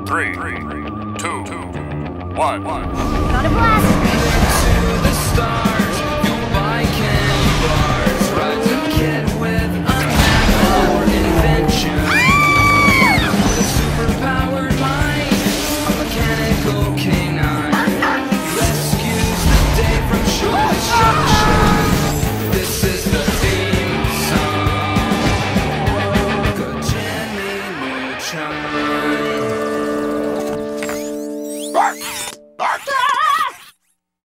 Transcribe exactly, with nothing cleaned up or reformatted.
Three, two, one. Got a blast! To the stars, fueled by candy bars. Rides a kid with unmatched invention. With a superpowered mind, a mechanical